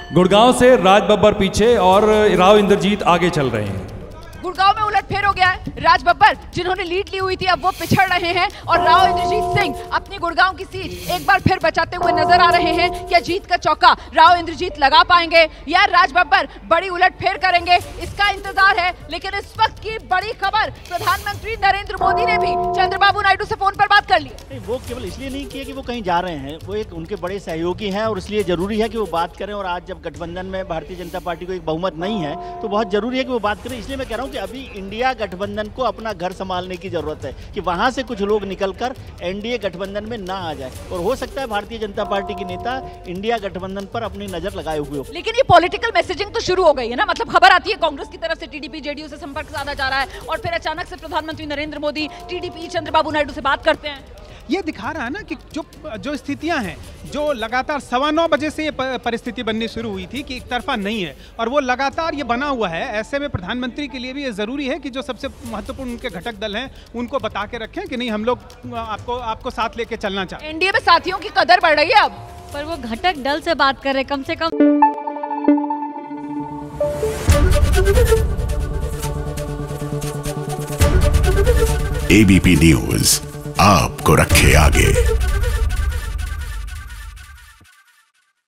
गुड़गांव से राज बब्बर पीछे और राव इंद्रजीत आगे चल रहे हैं। गुड़गांव में उलटफेर हो गया है। राज बब्बर जिन्होंने लीड ली हुई थी अब वो पिछड़ रहे हैं और राव इंद्रजीत सिंह अपनी गुड़गांव की सीट एक बार फिर बचाते हुए नजर आ रहे हैं। क्या जीत का चौका राव इंद्रजीत लगा पाएंगे या राज बब्बर बड़ी उलटफेर करेंगे, इसका इंतजार है। लेकिन इस वक्त की बड़ी खबर, प्रधानमंत्री नरेंद्र मोदी ने भी चंद्रबाबू नायडू से फोन पर बात कर ली। वो केवल इसलिए नहीं किया कि वो कहीं जा रहे हैं, वो एक उनके बड़े सहयोगी हैं और इसलिए जरूरी है कि वो बात करें। और आज जब गठबंधन में भारतीय जनता पार्टी को एक बहुमत नहीं है तो बहुत जरूरी है कि वो बात करें। इसलिए मैं कह रहा हूँ कि अभी इंडिया गठबंधन को अपना घर संभालने की जरूरत है कि वहां से कुछ लोग निकलकर एनडीए गठबंधन में ना आ जाए। और हो सकता है भारतीय जनता पार्टी के नेता इंडिया गठबंधन पर अपनी नजर लगाए हुए हो। लेकिन ये पॉलिटिकल मैसेजिंग तो शुरू हो गई है ना, मतलब खबर आती है कांग्रेस की तरफ से टीडीपी जेडीयू से संपर्क साधा जा रहा है और फिर अचानक से प्रधानमंत्री नरेंद्र मोदी टीडीपी चंद्रबाबू नायडू से बात करते हैं। ये दिखा रहा है ना कि जो स्थितियां हैं, जो लगातार 9:15 बजे से ये परिस्थिति बननी शुरू हुई थी कि एक तरफा नहीं है और वो लगातार ये बना हुआ है। ऐसे में प्रधानमंत्री के लिए भी ये ज़रूरी है कि जो सबसे महत्वपूर्ण उनके घटक दल हैं उनको बता के रखें कि नहीं, हम लोग आपको साथ लेके चलना चाहते हैं। एनडीए में साथियों की कदर बढ़ रही है अब, पर वो घटक दल से बात कर रहे कम से कम। एबीपी न्यूज आपको रखे आगे।